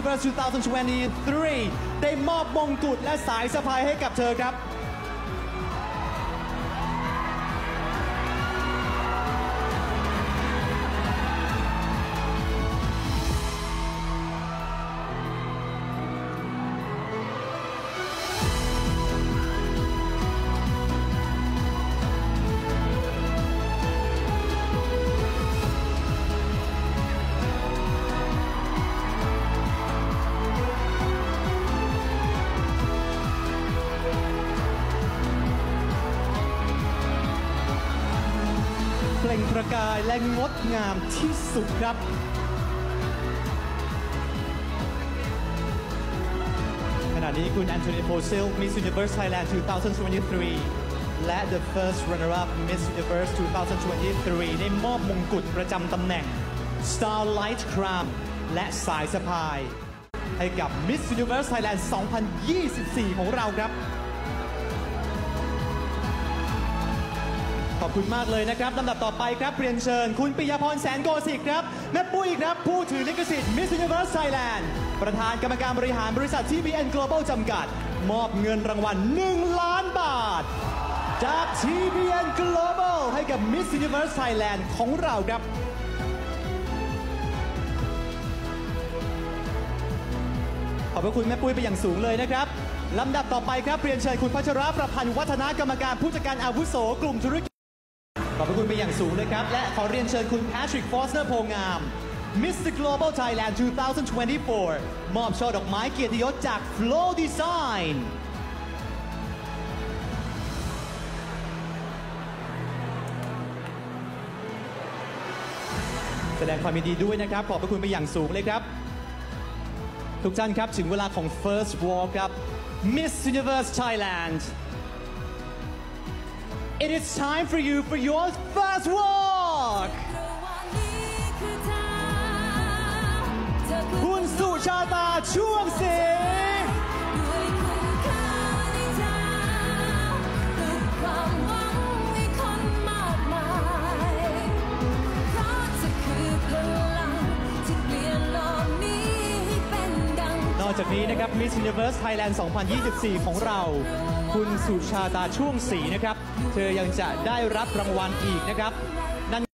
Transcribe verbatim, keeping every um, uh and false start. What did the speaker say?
Universe สองพันยี่สิบสามได้มอบมงกุฎและสายสะพายให้กับเธอครับเปล่งประกายและงดงามที่สุดครับขณะนี้คุณแอนโทนีโพซิล Miss Universe Thailand สองพันยี่สิบสามและ The First Runner-up Miss Universe สองพันยี่สิบสามได้มอบมงกุฎประจำตำแหน่ง Starlight Crown และสายสะพายให้กับ Miss Universe Thailand สองพันยี่สิบสี่ของเราครับขอบคุณมากเลยนะครับลำดับต่อไปครับเรียนเชิญคุณปิยพรแสนโกสิกครับแม่ปุ้ยครับผู้ถือลิขสิทธิ์ Miss Universe Thailand ประธานกรรมการบริหารบริษัท ที บี เอ็น Global จำกัดมอบเงินรางวัลหนึ่งล้านบาทจาก ที บี เอ็น Global ให้กับ Miss Universe Thailand ของเราครับขอบพระคุณแม่ปุ้ยไปอย่างสูงเลยนะครับลำดับต่อไปครับเรียนเชิญคุณพัชรประพันธ์วัฒนกรรมการผู้จัดการอาวุโสกลุ่มธุรกิจขอบพระคุณไปอย่างสูงเลยครับและขอเรียนเชิญคุณแพทริกฟอสเตอร์โพงาม มิสเตอร์ Global Thailand สองพันยี่สิบสี่มอบช่อดอกไม้เกียรติยศจาก Flow Design แสดงความยินดีด้วยนะครับขอบพระคุณไปอย่างสูงเลยครับทุกท่านครับถึงเวลาของ First Walk ครับ Miss Universe Thailand It is time for you for your first walk คุณสุชาตาช่วงศรีนอกจากนี้นะครับ Miss Universe Thailand สองพันยี่สิบสี่ของเราคุณสุชาตาช่วงศรีนะครับเธอยังจะได้รับรางวัลอีกนะครับ